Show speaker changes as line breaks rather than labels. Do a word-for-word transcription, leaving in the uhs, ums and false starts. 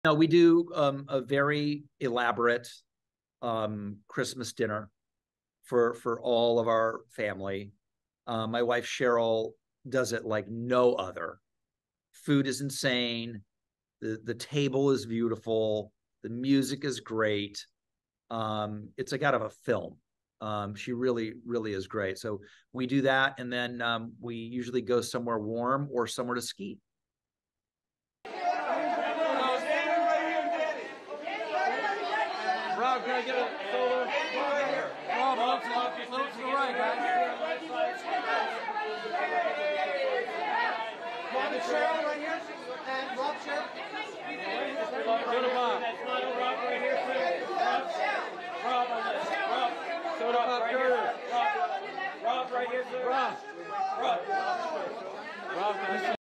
Now we do um, a very elaborate um, Christmas dinner for for all of our family. Uh, my wife Sheryl does it like no other. Food is insane. The the table is beautiful. The music is great. Um, it's like out of a film. Um, she really, really is great. So we do that, and then um, we usually go somewhere warm or somewhere to ski.
Rob, can I get a photo? Right here. Rob, a little to, a little to the right, guys. Rob and Sheryl right here. And Rob, Sheryl. Go to Bob. Rob right here, too. Rob. Rob on this. Rob. Go to Bob right here. Rob. Rob right here, too. Rob. Rob. Rob.